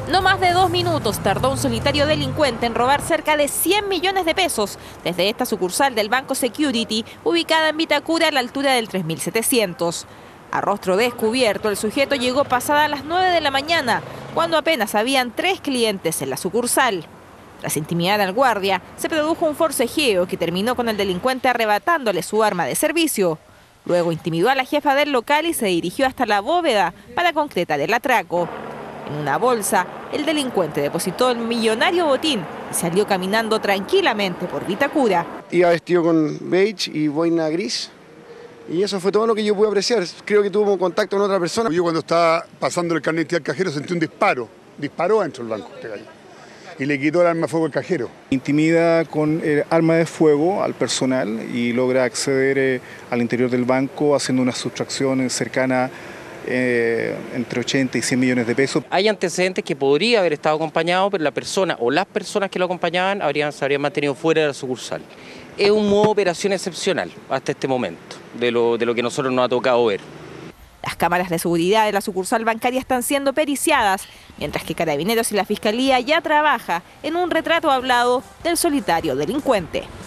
No más de 2 minutos tardó un solitario delincuente en robar cerca de 100 millones de pesos desde esta sucursal del Banco Security, ubicada en Vitacura a la altura del 3700. A rostro descubierto, el sujeto llegó pasada las 9 de la mañana, cuando apenas habían 3 clientes en la sucursal. Tras intimidar al guardia, se produjo un forcejeo que terminó con el delincuente arrebatándole su arma de servicio. Luego intimidó a la jefa del local y se dirigió hasta la bóveda para concretar el atraco. En una bolsa, el delincuente depositó el millonario botín y salió caminando tranquilamente por Vitacura. Iba vestido con beige y boina gris, y eso fue todo lo que yo pude apreciar. Creo que tuvo contacto con otra persona. Yo cuando estaba pasando el carnet al cajero sentí un disparo. Disparó dentro del banco y le quitó el arma de fuego al cajero. Intimida con arma de fuego al personal y logra acceder al interior del banco haciendo una sustracción cercana entre 80 y 100 millones de pesos. Hay antecedentes que podría haber estado acompañado, pero la persona o las personas que lo acompañaban se habrían mantenido fuera de la sucursal. Es un modo de operación excepcional hasta este momento, de lo que nosotros nos ha tocado ver. Las cámaras de seguridad de la sucursal bancaria están siendo periciadas, mientras que Carabineros y la Fiscalía ya trabaja en un retrato hablado del solitario delincuente.